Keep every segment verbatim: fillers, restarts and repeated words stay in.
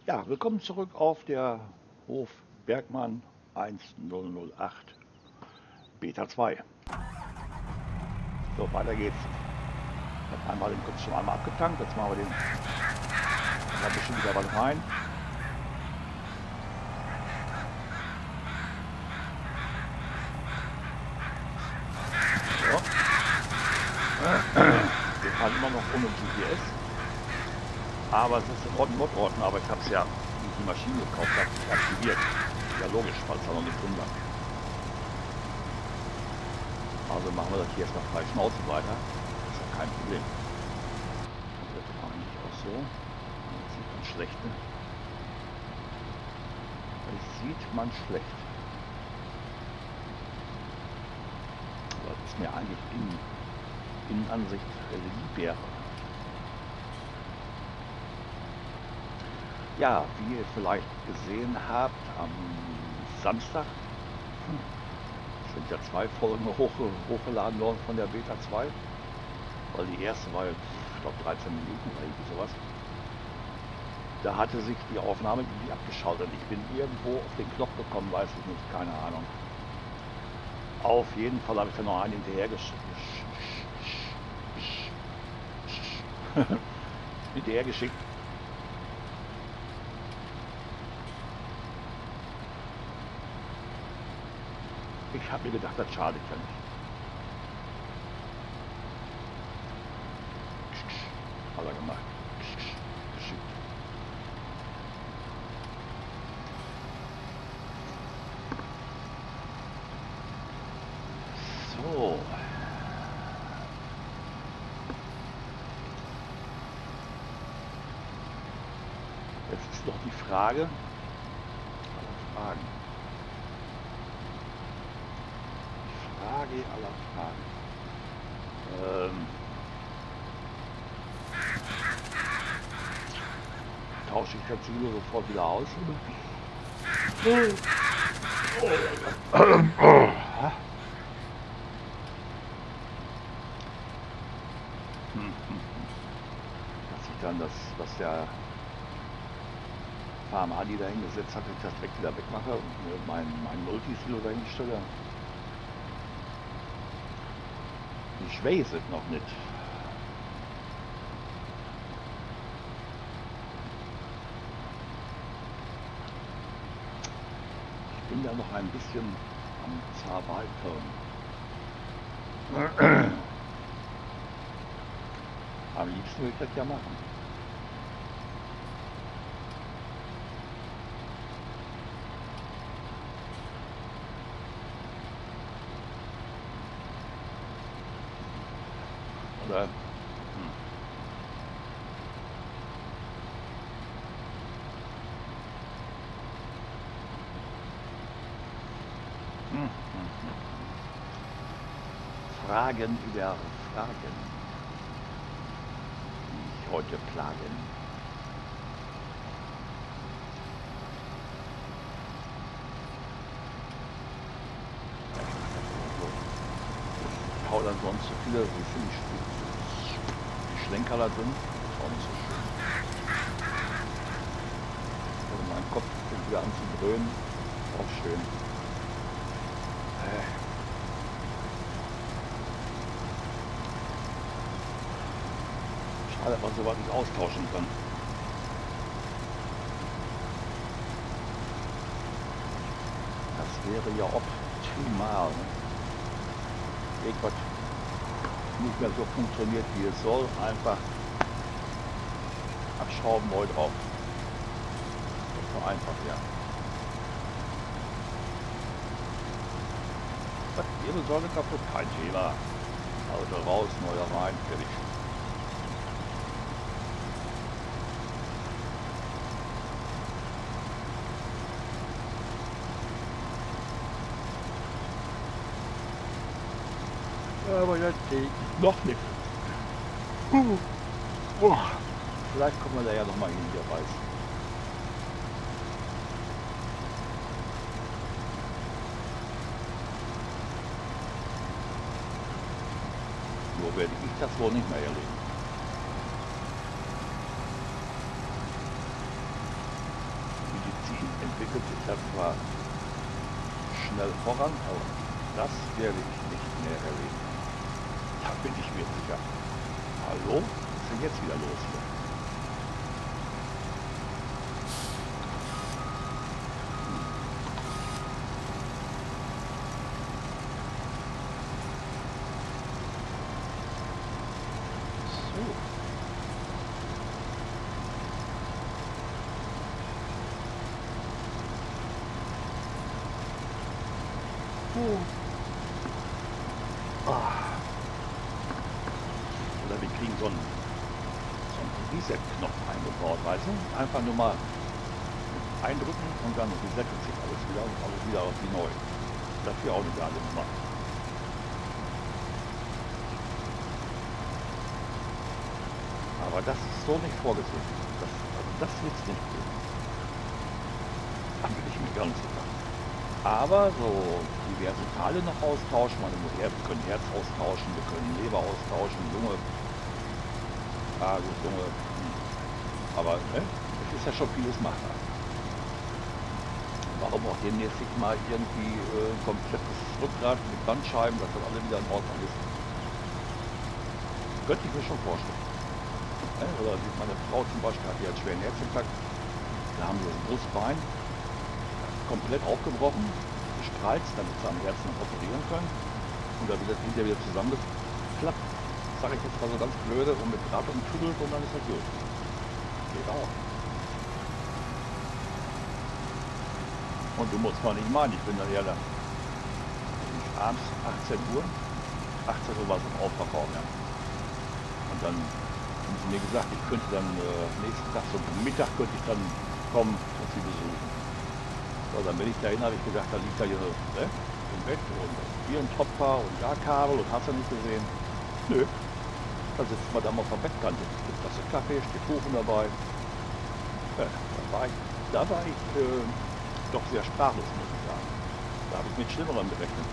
Ja, willkommen zurück auf der Hof Bergmann eintausendacht Beta zwei. So, weiter geht's. Ich habe einmal den Kopf schon einmal abgetankt, jetzt machen wir den da bestimmt wieder was rein. So. Wir fahren immer noch ohne G P S. Aber es ist ein Mod-Ordner, aber ich habe es ja, wie ich die Maschine gekauft habe, nicht aktiviert. Ja logisch, weil es da noch nicht drin war. Also machen wir das hier erstmal frei Schnauze weiter. Das ist ja kein Problem. Das ist eigentlich auch so. Das sieht man schlecht, ne? Das sieht man schlecht. Aber das ist mir eigentlich in Innenansicht lieber. Ja, wie ihr vielleicht gesehen habt, am Samstag hm, sind ja zwei Folgen hoch, hochgeladen worden von der Beta zwei, weil die erste war, ich glaube, dreizehn Minuten oder irgendwie sowas. Da hatte sich die Aufnahme irgendwie abgeschaltet. Ich bin irgendwo auf den Knopf gekommen, weiß ich nicht, keine Ahnung. Auf jeden Fall habe ich da noch einen hinterher geschickt. hinterher geschickt. Ich habe mir gedacht, das schadet ja nicht. Hat er gemacht. Geschickt. So. Jetzt ist noch die Frage. Aller Fragen. Frage aller Fragen. Ähm, tausche ich das Silo sofort wieder aus? Oder? Dass ich dann das, was der Farm Adi da hingesetzt hat, ich das direkt wieder wegmache und mein, mein Multisilo dahin stelle. Ich weiß es noch nicht. Ich bin da noch ein bisschen am Zerwaltern. Am liebsten würde ich das ja machen. Oder? Hm. Hm, hm, hm. Fragen über Fragen, die mich heute plagen. Ich hau dann sonst so viele, wie finde ich Schlenker da drin, ist auch nicht so schön. Also mein Kopf fängt wieder an zu dröhnen, auch schön. Äh. Schade, dass man sowas nicht austauschen kann. Das wäre ja optimal. Irgendwas nicht mehr so funktioniert, wie es soll, einfach abschrauben, neu drauf. Das ist so einfach, ja. Was, Wirbelsäule kaputt? Kein Thema. Also raus, neuer rein, fertig. Aber das geht noch nicht. Uh. Oh. Vielleicht kommen wir da ja noch mal hin, wer weiß. Nur werde ich das wohl nicht mehr erleben. fährt zwar schnell voran, aber das werde ich nicht mehr erleben. Da bin ich mir sicher. Hallo? Was ist denn jetzt wieder los hier? Ah. Oder wir kriegen so einen, so einen Reset-Knopf eingebaut, weißt du? Einfach nur mal eindrücken und dann resettet sich alles wieder und alles wieder auf wie neu. Dafür auch eine geile Nummer. Aber das ist so nicht vorgesehen. Das, also das wird es nicht geben. Da bin ich mir ganz sicher. Aber so diverse Teile noch austauschen, meine wir können Herz austauschen, wir können Leber austauschen, Lunge, ah gut, Lunge, hm. Aber ne, es ist ja schon vieles machbar. Warum auch demnächst nicht mal irgendwie äh, ein komplettes Rückgrat mit Bandscheiben, dass das alle wieder in Ordnung ist. Könnte ich mir schon vorstellen. Ne? Oder wie meine Frau zum Beispiel hat ja einen schweren Herzinfarkt, da haben wir das Brustbein komplett aufgebrochen, gespreizt, damit sie am Herzen operieren können und da wird das hinterher wieder zusammengeklappt, sage ich jetzt mal so ganz blöde, und mit Draht und Tüdelt und dann ist das gut. Geht auch. Und du musst mal nicht meinen, ich bin dann ja da abends achtzehn Uhr, achtzehn Uhr war es im Aufverkauf, ja. Und dann haben sie mir gesagt, ich könnte dann äh, nächsten Tag so Mittag könnte ich dann kommen und sie besuchen. So, dann bin ich dahin, habe ich gedacht, da liegt da hier ne, im Bett und hier ein Topfer und da Kabel und hast du nicht gesehen. Nö, da sitzt man da mal auf der Bettkante. Gibt das Kaffee, steht Kuchen dabei. Ja, da war ich, da war ich äh, doch sehr sprachlos, muss ich sagen. Da habe ich mit Schlimmerem gerechnet.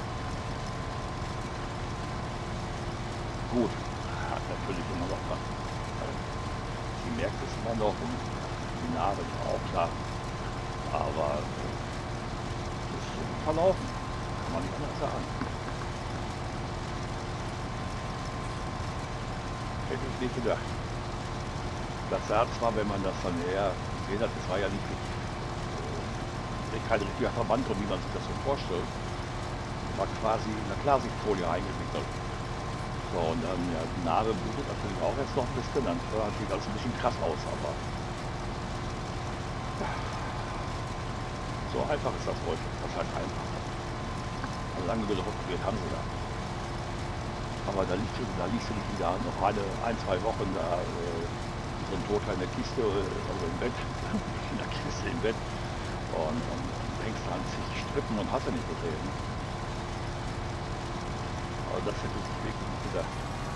Gut, hat natürlich immer noch was. Sie merkt es immer noch und die Narbe auch klar. Aber äh, ist so verlaufen, kann man nicht anders sagen. Hätte ich nicht gedacht. Das sah zwar, wenn man das dann eher gesehen hat, das war ja nicht richtig, äh, kein richtiger Verband, wie man sich das so vorstellt. War quasi in der Klarsichtfolie eingewickelt. So, und dann ja, die Narbe blutet natürlich auch jetzt noch ein bisschen, dann sieht alles ein bisschen krass aus, aber so einfach ist das häufig, das halt einfach. Also lange genug operiert haben sie da. Aber da liegst du, da liegst du nicht wieder noch eine, ein, zwei Wochen da äh, so ein Toter in der Kiste, äh, also im Bett, in der Kiste im Bett und, und, und hängst da an zig Strippen und hast ja nicht gesehen. Aber das hätte ich wirklich nicht gedacht.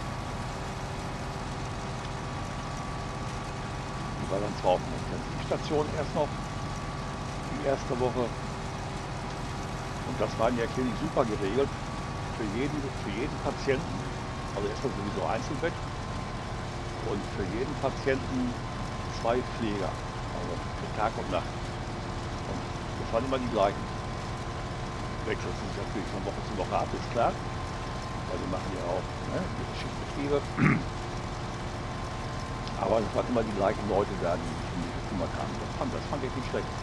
Die war dann zwar auf einer Intensivstation erst noch, die erste Woche. Und das war in der Klinik super geregelt. Für jeden, für jeden Patienten, also erstmal sowieso Einzelbett und für jeden Patienten zwei Pfleger, also für Tag und Nacht. Und das waren immer die gleichen. Wechseln sich natürlich von Woche zu Woche ab, ist klar. Weil die machen ja auch ne, ihre Schichtbetriebe. Aber es waren immer die gleichen Leute da, die sich um die gekümmert haben. Das fand, das fand ich nicht schlecht.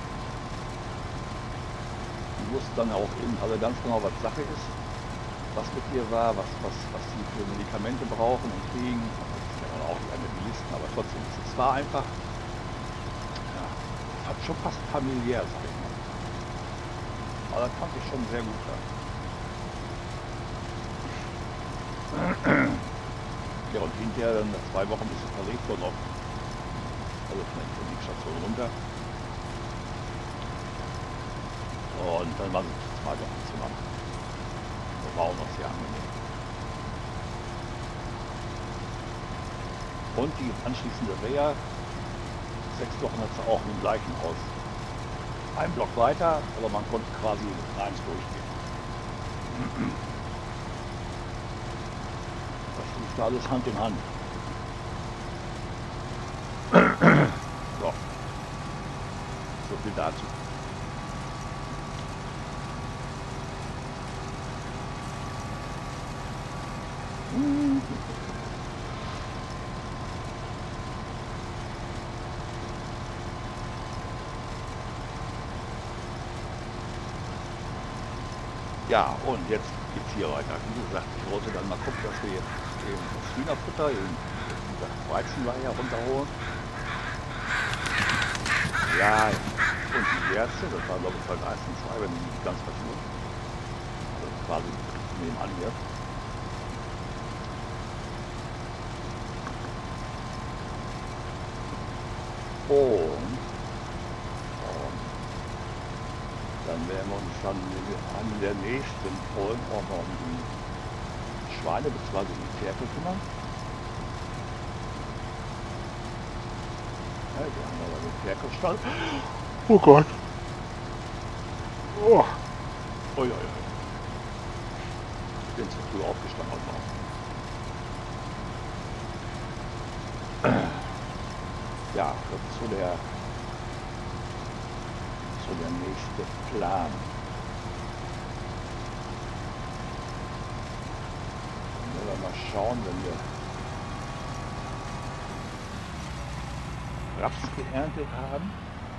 Die wussten dann auch eben alle ganz genau, was Sache ist, was mit ihr war, was, was, was sie für Medikamente brauchen und kriegen. Das ist ja dann auch nicht eine die Listen, aber trotzdem, es war einfach, ja, es hat schon fast familiär, sag ich mal. Aber das fand ich schon sehr gut. Ja, ja und hinterher dann nach zwei Wochen ist sie verlegt worden, auf, also von der Intensivstation runter. Und dann war sie zwei Wochen zu lang. Das war auch noch sehr angenehm. Und die anschließende Reha, sechs Wochen hat sie auch im gleichen Haus. Ein Block weiter, aber man konnte quasi eins durchgehen. Das lief da alles Hand in Hand. So, so viel dazu. Ja, und jetzt geht's hier weiter. Wie gesagt, ich wollte dann mal gucken, dass wir jetzt eben das Hühnerfutter, eben das Weizenleier runterholen. Ja, und die erste, das war glaube ich Tag eins und zwei, wenn ich nicht ganz vertue. Also quasi nebenan hier. Und dann werden wir uns dann an der nächsten Folge auch noch um die Schweine bzw. die Ferkel kümmern. Ja, die haben aber den Ferkelstall. Oh Gott. Oh. Ui, ui, ui. Ich bin zu früh aufgestanden heute Morgen. Ja, das ist so der so der nächste Plan. Dann werden wir mal schauen, wenn wir Raps geerntet haben,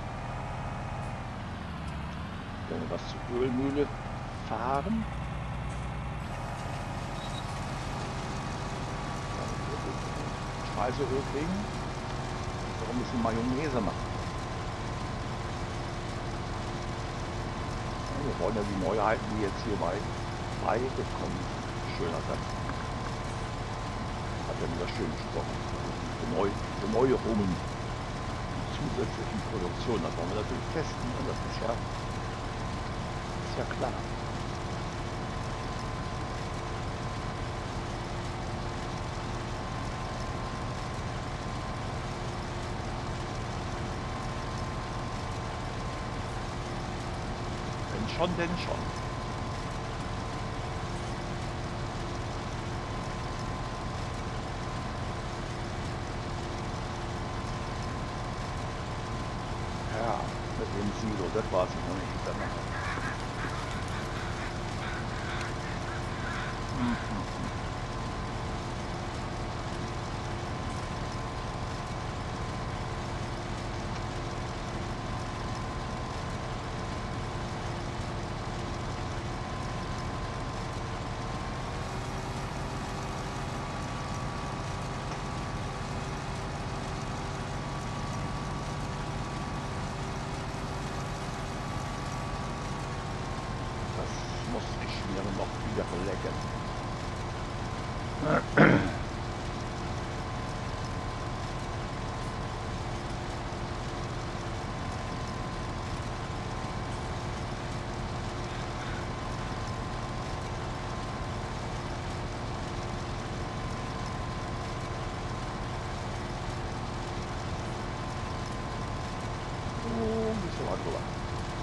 wenn wir was zur Ölmühle fahren, Speiseöl kriegen, noch ein bisschen Mayonnaise machen. Wir wollen ja die Neuheiten, die jetzt hier bei beigekommen sind. Schöner Satz. Hat ja wieder schön gesprochen. Für, neu, für Neuerungen und zusätzlichen Produktionen. Das wollen wir natürlich testen. Und das ist ja, ist ja klar. Schon, denn schon. Ja, mit dem Silo, das war es noch nicht. Mhm. Muss ich mir noch wieder verlecken. Oh, nicht so weit rüber.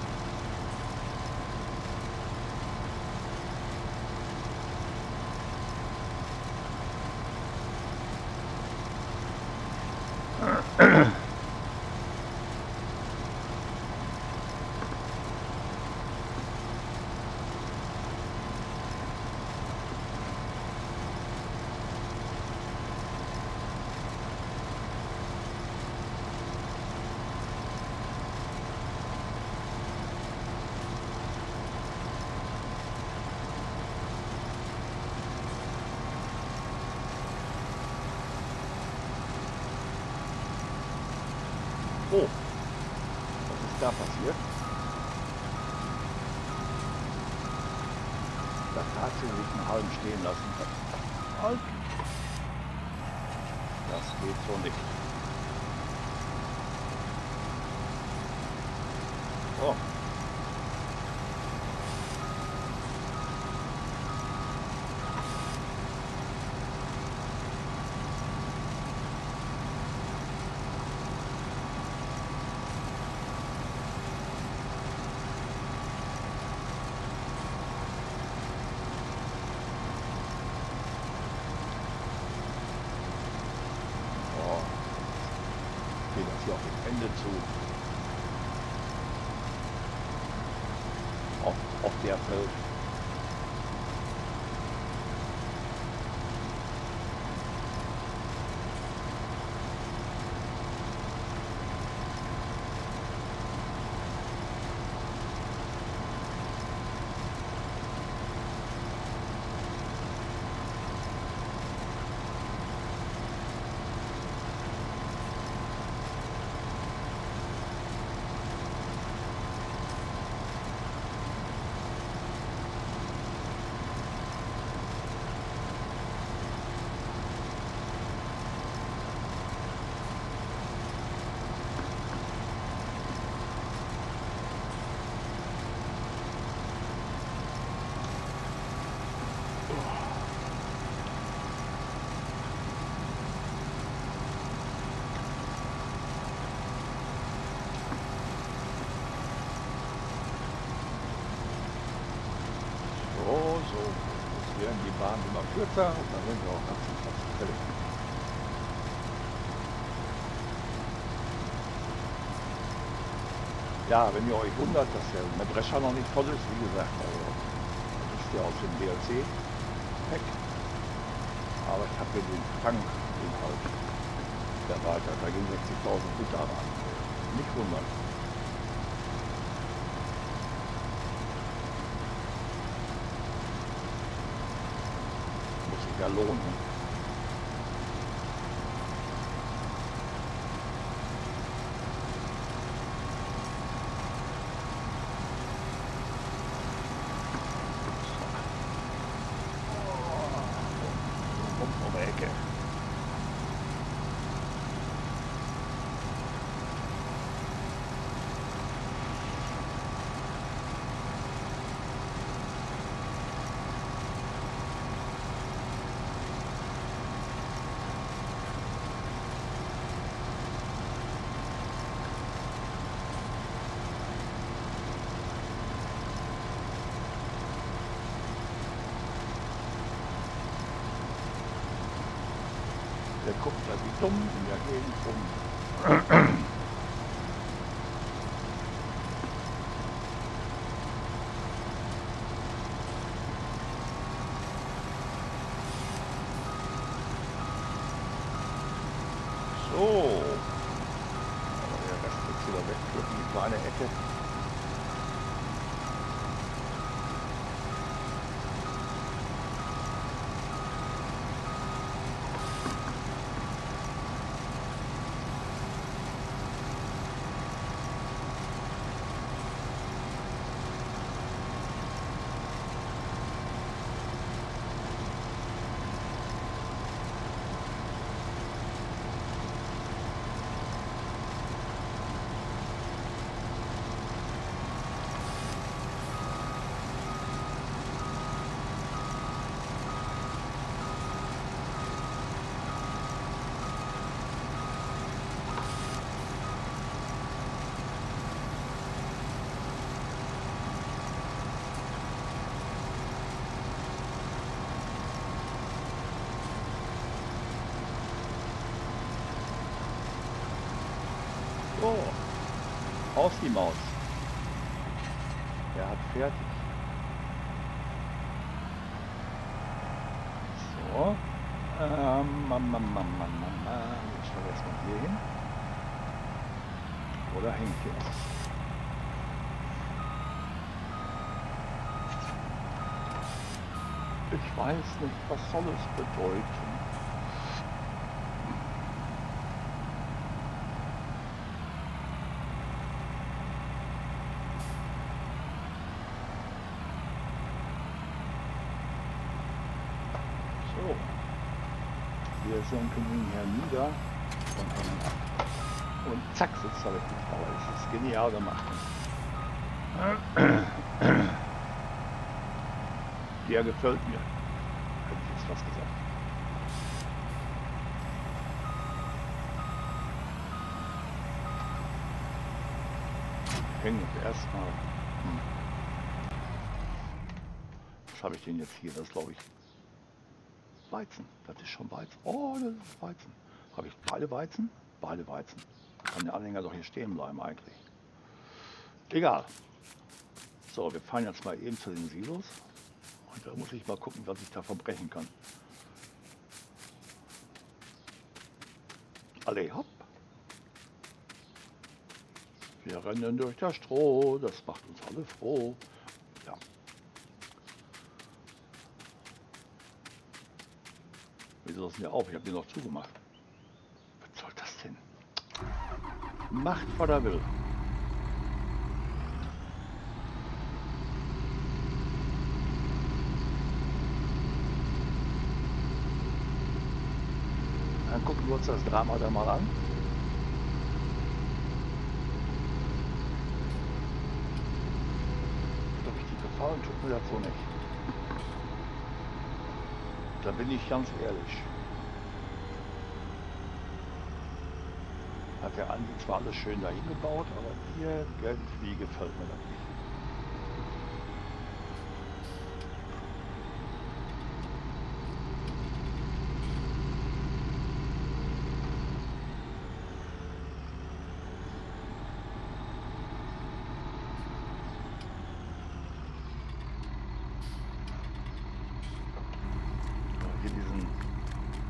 Oh, was ist da passiert? Da hat sie sich einen halben stehen lassen. Halt. Das geht so nicht. Oh. Hier auf dem Ende zu. Auf, auf der Feld. so. Jetzt werden die Bahnen immer kürzer und dann sind wir auch ganz fast fertig. Ja, wenn ihr euch wundert, dass der Drescher noch nicht voll ist, wie gesagt, also, das ist ja aus dem D L C-Pack. Aber ich habe hier den Tankinhalt erweitert. Da gehen sechzigtausend Liter ran. Nicht wundern. Muss sich ja lohnen. Der guckt ja wie dumm in der Gegend rum. So. Aber der Rest wird wieder weg für die kleine Ecke. So, aus die Maus. Er hat fertig. So. Ähm, mam, mam, mam, mam, mam. Jetzt schauen wir erstmal hier hin. Oder hängt hier was? Ich weiß nicht, was soll es bedeuten. Wir senken ihn hier nieder und hängen ab. Und zack, sitzt er richtig da. Das ist genial gemacht. Der gefällt mir. Hätte ich jetzt was gesagt. Hängen jetzt erstmal. Hm. Was habe ich denn jetzt hier? Das glaube ich. Weizen, das ist schon Weizen. Oh, das ist Weizen. Habe ich beide Weizen? Beide Weizen. Kann der Anhänger doch hier stehen bleiben eigentlich. Egal. So, wir fahren jetzt mal eben zu den Silos. Und da muss ich mal gucken, was ich da verbrechen kann. Alle hopp. Wir rennen durch das Stroh, das macht uns alle froh. Ja. Wieso ist denn der auf? Ich habe den noch zugemacht. Was soll das denn? Macht, was er will. Dann gucken wir uns das Drama da mal an. So richtig gefallen tut mir das so nicht. Da bin ich ganz ehrlich. Hat der Andi zwar alles schön dahin gebaut, aber irgendwie gefällt mir das nicht.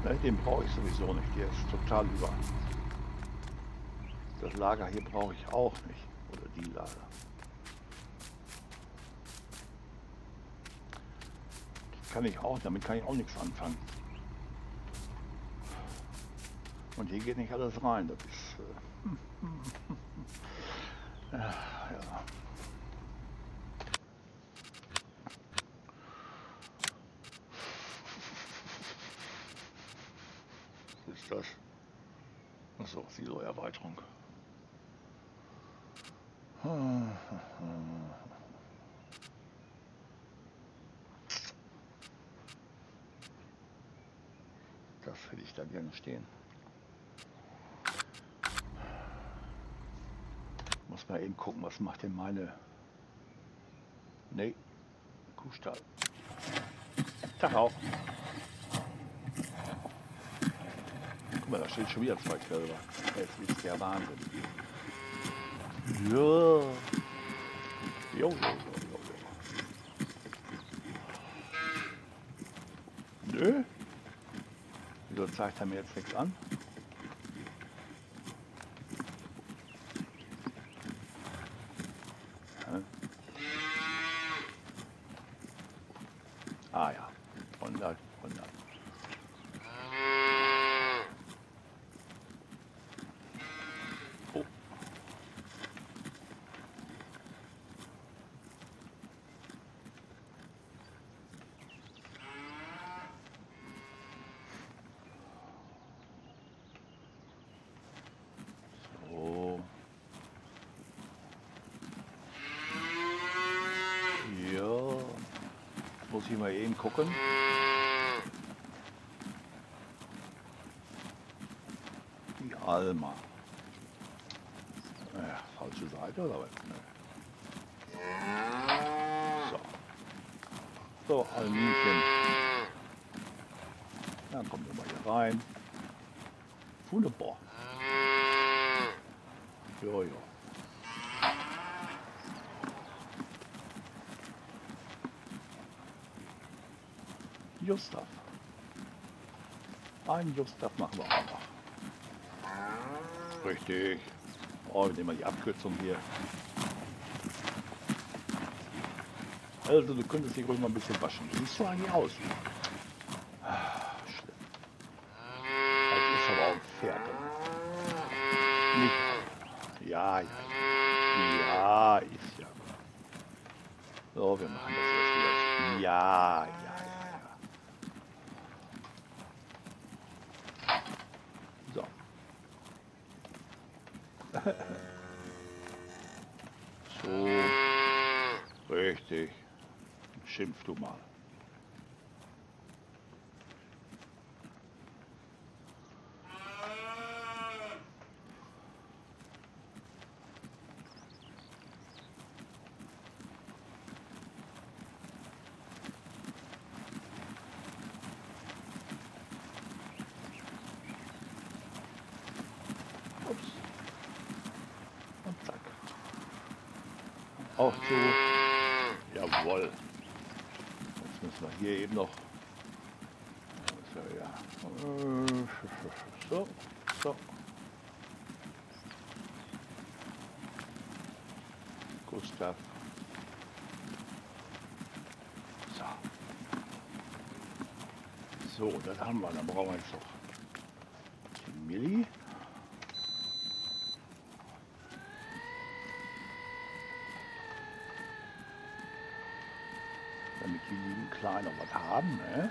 Ne, den brauche ich sowieso nicht. Der ist total über. Das Lager hier brauche ich auch nicht. Oder die Lager. Das kann ich auch, damit kann ich auch nichts anfangen. Und hier geht nicht alles rein. Das ist. Äh, ja. Was ist das? Achso, Silo-Erweiterung. Das hätte ich da gerne stehen. Muss mal eben gucken, was macht denn meine... Nee, Kuhstall. Tag auch. Guck mal, da steht schon wieder zwei Kälber. Das ist der Wahnsinn. Ja. Jo, jo, jo, jo. Nö. Wieso zeigt er mir jetzt nichts an? Ja. Ah ja, hundert, hundert. Oh. So. Ja. Jetzt muss ich mal eben gucken. Die Alma. Ja, falsche Seite oder was? Nee. So. So, Alminchen. Dann kommen wir mal hier rein. Wunderbar. Jo, jo. Gustav. Ein Gustav machen wir auch noch. Richtig. Oh, wir nehmen mal die Abkürzung hier. Also, du könntest dich ruhig mal ein bisschen waschen. Wie siehst du eigentlich aus? Ah, schlimm. Das ist aber auch ein Pferd. Nicht. Ja, ja. Ja, ist ja. So, wir machen das jetzt wieder. Ja, ja, ja, ja. So. So. Richtig. Schimpf du mal. Ups. Und zack. Auch zu. Jawohl. Jetzt müssen wir hier eben noch. So, ja. So, so. Gustav. So. So, das haben wir. Dann brauchen wir jetzt noch die Milli. Damit die lieben Kleinen noch was haben, ne?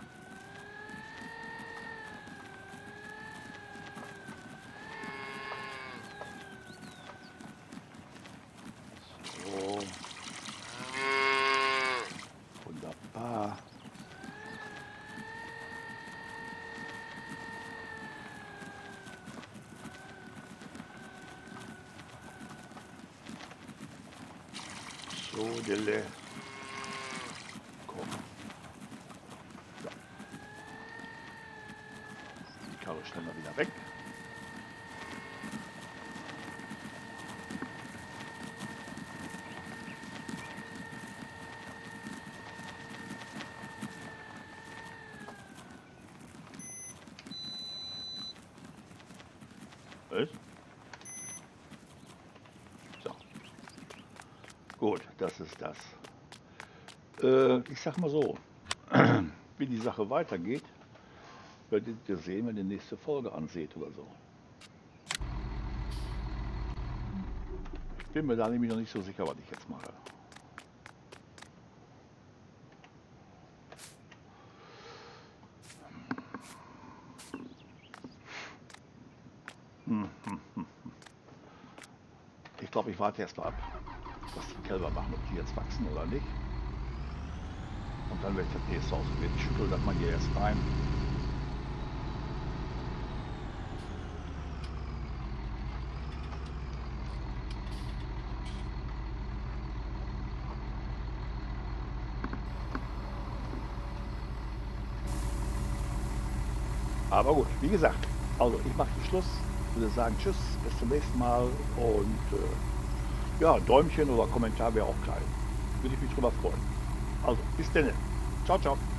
So. Wunderbar. So, Dille. Karre stellen wir wieder weg. Was? So. Gut, das ist das. Äh, ich sag mal so, wie die Sache weitergeht, werdet ihr sehen, wenn ihr die nächste Folge anseht oder so. Ich bin mir da nämlich noch nicht so sicher, was ich jetzt mache. Hm, hm, hm. Ich glaube, ich warte erst mal ab, was die Kälber machen, ob die jetzt wachsen oder nicht. Und dann werde ich das nächste ausprobieren. Ich schüttel das mal hier erst rein. Aber gut, wie gesagt, also ich mache den Schluss, würde sagen Tschüss, bis zum nächsten Mal und äh, ja, Däumchen oder Kommentar wäre auch geil. Würde ich mich drüber freuen. Also, bis dann. Ciao, ciao.